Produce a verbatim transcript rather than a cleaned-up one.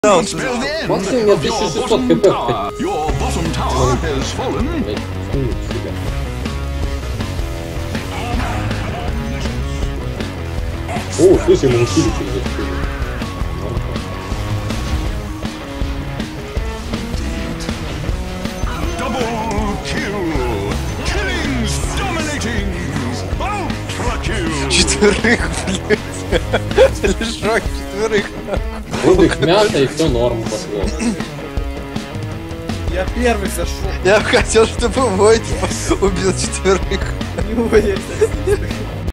Максимум я тысяча шестьсот хп. О, слушай, мы усилили через это. Четверых, блядь. Лежак четверых. Рубик мясо и все норм пошло. Я первый зашел. Я хотел, чтобы Войт убил четверых. Не уверен.